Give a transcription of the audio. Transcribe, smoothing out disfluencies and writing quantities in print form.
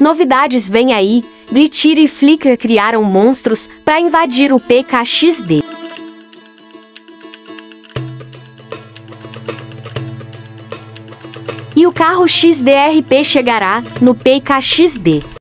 Novidades vêm aí, Blitz e Flickr criaram monstros para invadir o PKXD. E o carro XDRP chegará no PKXD.